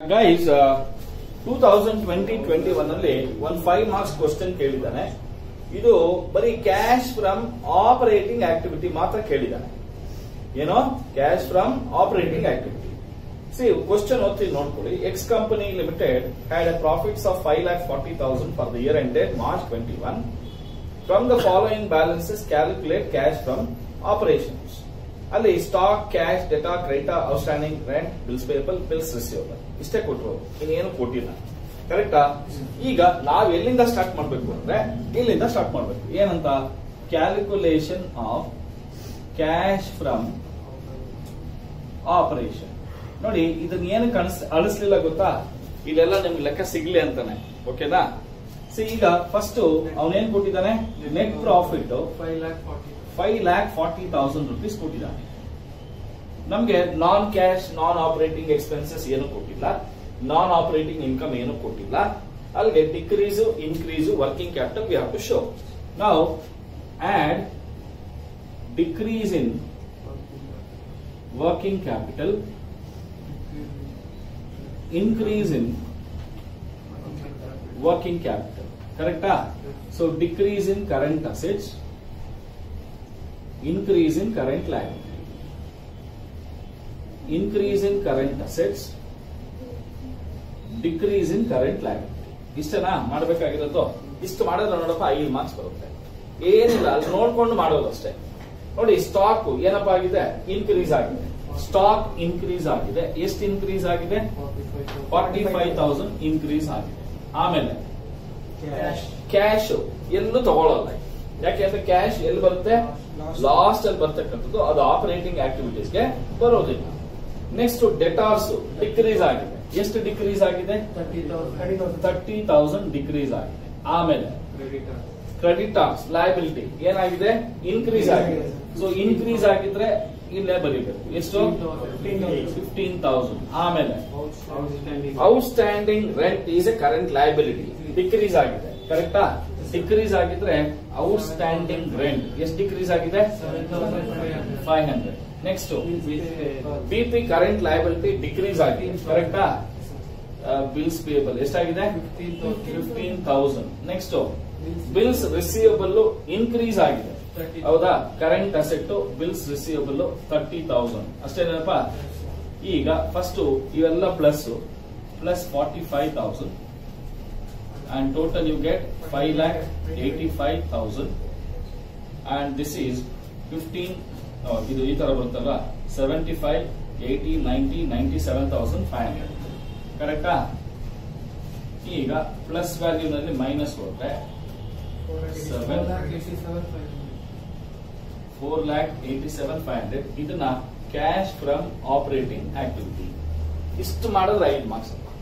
Guys 2020-21 ಅಲ್ಲಿ ಒಂದು 5 marks question ಕೇಳಿದ್ದಾನೆ. ಇದು ಬರೀ ಕ್ಯಾಶ್ ಫ್ರಮ್ ಆಪರೇಟಿಂಗ್ ಆಕ್ಟಿವಿಟಿ ಮಾತ್ರ ಕೇಳಿದ್ದಾನೆ. ಏನೋ cash from operating activity. C question ಓದ್ತಿ ನೋಡ್ಕೊಳ್ಳಿ. X company limited had a profits of 5,40,000 for the year ended March 21. From the following balances calculate cash from operations. ಅಲ್ಲಿ stock, cash, ಡೇಟಾ, creditors, outstanding, rent, bills payable, bills receivable ಇಷ್ಟೇ ಕೊಟ್ಟರು, ಇನ್ನೇನು ಕೊಟ್ಟಿಲ್ಲ. ಕರೆಕ್ಟಾ? ಈಗ ನಾವ್ ಎಲ್ಲಿಂದ ಸ್ಟಾರ್ಟ್ ಮಾಡ್ಬೇಕು ಅಂದ್ರೆ ಇಲ್ಲಿಂದ ಸ್ಟಾರ್ಟ್ ಮಾಡ್ಬೇಕು. ಏನಂತ? Calculation of cash from operation. ನೋಡಿ ಇದನ್ನ ಏನಕ್ಕೆ ಅಳಿಸ್ಲಿಲ್ಲ ಗೊತ್ತಾ? ಇದೆಲ್ಲ ನಿಮ್ಗೆ ಲೆಕ್ಕ ಸಿಗ್ಲಿ ಅಂತಾನೆ. ಓಕೆನಾ? ಈಗ ಫಸ್ಟ್ ಅವನೇನ್ ಕೊಟ್ಟಿದ್ದಾನೆ? ನೆಟ್ ಪ್ರಾಫಿಟ್ 5,40,000 rupees ಕೊಟ್ಟಿದ್ದಾನೆ. ನಮ್ಗೆ non cash, non operating expenses ಏನು ಕೊಟ್ಟಿಲ್ಲ, ನಾನ್ ಆಪರೇಟಿಂಗ್ ಇನ್ಕಮ್ ಏನು ಕೊಟ್ಟಿಲ್ಲ. ಅಲ್ಲಿಗೆ decrease, increase, working capital we have to show. ನಾವು add decrease in working capital, increase in working capital. ಕರೆಕ್ಟಾ? So decrease in current assets, increase in current liability, increase in current assets, decrease in current liability. ಇಷ್ಟನಾ ಮಾಡಬೇಕಾಗಿರೋದು? ಇಷ್ಟು ಮಾಡಿದ್ರೆ ನೋಡಪ್ಪ 5 marks ಬರುತ್ತೆ. ಏನಿಲ್ಲ, ಅಲ್ಲಿ ನೋಡ್ಕೊಂಡು ಮಾಡೋದು ಅಷ್ಟೇ. ನೋಡಿ ಸ್ಟಾಕ್ ಏನಪ್ಪ ಆಗಿದೆ? ಇನ್ಕ್ರೀಸ್ ಆಗಿದೆ. ಸ್ಟಾಕ್ ಇನ್ಕ್ರೀಸ್ ಆಗಿದೆ. ಎಷ್ಟು ಇನ್ಕ್ರೀಸ್ ಆಗಿದೆ? 45,000 ಇನ್ಕ್ರೀಸ್ ಆಗಿದೆ. ಆಮೇಲೆ ಕ್ಯಾಶ್ ಎಲ್ಲೂ ತಗೊಳ್ಳಲ್ಲ. ಯಾಕೆಂದ್ರೆ ಕ್ಯಾಶ್ ಎಲ್ಲಿ ಬರುತ್ತೆ? ಲಾಸ್ಟ್ ಅಲ್ಲಿ ಬರ್ತಕ್ಕಂಥದ್ದು. ಅದು ಆಪರೇಟಿಂಗ್ ಆಕ್ಟಿವಿಟೀಸ್ಗೆ ಬರೋದಿಲ್ಲ. ನೆಕ್ಸ್ಟ್ ಡೆಟಾರ್ಸ್ ಡಿಕ್ರೀಸ್ ಆಗಿದೆ. ಎಷ್ಟು ಡಿಕ್ರೀಸ್ ಆಗಿದೆ? 30,000 ಡಿಕ್ರೀಸ್ ಆಗಿದೆ. ಆಮೇಲೆ ಕ್ರೆಡಿಟಾರ್ಸ್ ಲಯಬಿಲಿಟಿ ಏನಾಗಿದೆ? ಇನ್ಕ್ರೀಸ್ ಆಗಿದೆ. ಸೊ ಇನ್ಕ್ರೀಸ್ ಆಗಿದ್ರೆ ಇಲ್ಲೇ ಬರೀಬೇಕು. ಎಷ್ಟು? 15,000. ಆಮೇಲೆ outstanding rent is a current liability, decrease ಆಗಿದೆ. ಕರೆಕ್ಟಾ? ಡಿಕ್ರೀಸ್ ಆಗಿದ್ರೆ ಔಟ್ಸ್ಟ್ಯಾಂಡಿಂಗ್ ರೆಂಟ್ ಎಷ್ಟು ಡಿಕ್ರೀಸ್ ಆಗಿದೆ? 500. Next BP current liability decrease ಆಗಿದೆ. ಕರೆಕ್ಟಾ? ಬಿಲ್ಸ್ ಪೇಬಲ್ ಎಷ್ಟಾಗಿದೆ? 15,000. ನೆಕ್ಸ್ಟ್ ಬಿಲ್ಸ್ ರಿಸೀವಬಲ್ ಇನ್ಕ್ರೀಸ್ ಆಗಿದೆ. ಹೌದಾ? Current asset bills receivable 30,000. ಅಷ್ಟೇನಪ್ಪ? ಈಗ ಫಸ್ಟ್ ಇವೆಲ್ಲ plus 45,000 and total you get 5,85,000 and this is 15. ಇದು ಈ ತರ ಬರುತ್ತಲ್ಲ 75, 80, 90, 97,500. ಕರೆಕ್ಟಾ? ಈಗ ಪ್ಲಸ್ ವ್ಯಾಲ್ಯೂ ನಲ್ಲಿ ಮೈನಸ್ ಹೋದ್ರೆ 4,87,500. ಇದನ್ನ ಕ್ಯಾಶ್ ಫ್ರಮ್ ಆಪರೇಟಿಂಗ್ ಆಕ್ಟಿವಿಟಿ. ಇಷ್ಟು ಮಾಡಿದ್ರೆ 5 ಮಾರ್ಕ್ಸ್.